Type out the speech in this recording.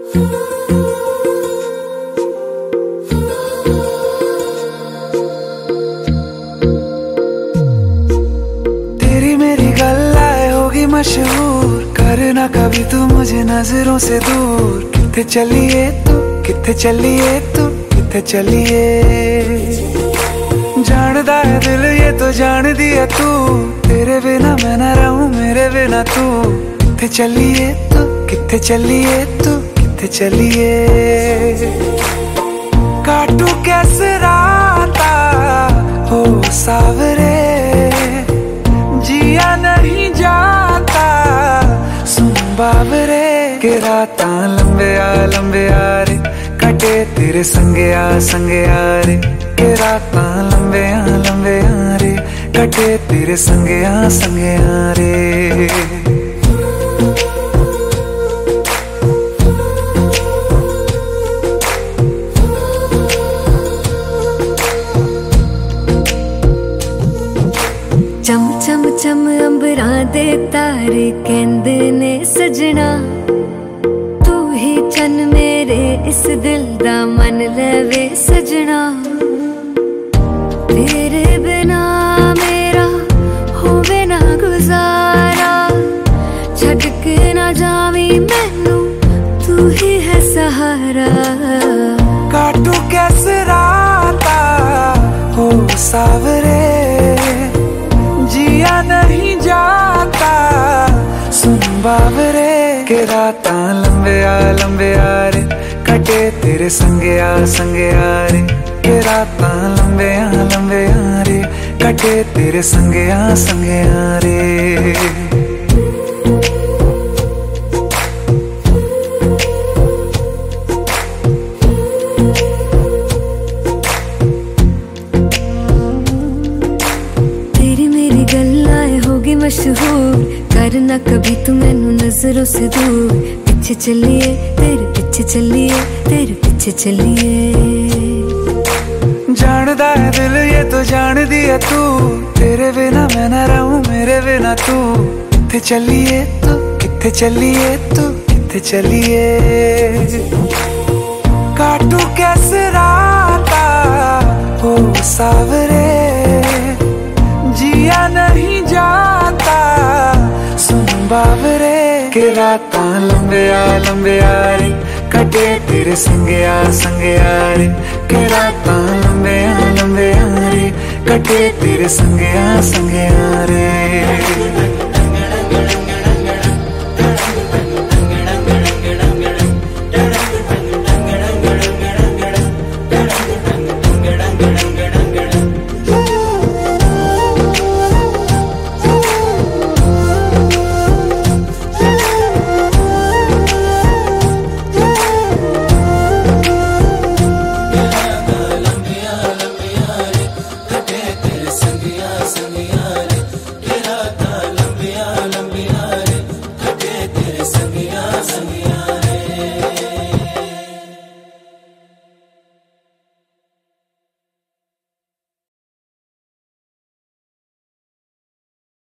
तेरी मेरी गल्लाए होगी मशहूर, करना कभी तू मुझे नजरों से दूर। किथे चलिए तू, किथे चलिए तू, किथे चलिए। जानदा है दिल ये तो जान दिया तू, तेरे बिना मैं ना रहूं मेरे बिना तू। किथे चलिए तू, किथे चलिए तू, किथे चलिए। काटू कैसे राता हो सावरे, जिया नहीं जाता सुन बाबरे। के राता लंबे आ रे, कटे तेरे संगे आ रे। के राता लंबे आ रे, कटे तेरे संगे आ रे। चम चम चम अंबरां दे तारे कहंदे ने सजना, तू ही चन मेरे इस दिल दा मन लवे सजना। तेरे बिना मेरा होवे ना गुजारा, छड़ के ना जावी मैनू तू ही है सहारा। काटू कैसे राता हो सावरे, जिया नहीं जाता सुन बाबरे। के राता लंबे आ रे, कटे तेरे संगे आ रे। के राता लंबे आ रे, कटे तेरे संगे आ रे। मशहूर करना कभी तू मैनू नजरों से दूर। पीछे चलिए तेरे पीछे चलिए, तेरे पीछे चलिए। जानदा है दिल ये तो जान दिया तू, तेरे बिना मैं ना रहूं मेरे बिना तू। किथे चलिए तू, किथे चलिए तू, किथे चलिए। काटू कैसे राता हो सावरे, जिया नहीं जाता सुन बाबरे। के राता लंबे आ रे, कटे तेरे संगे आ रे। के राता लंबे आ रे, कटे तेरे संगे आ रे।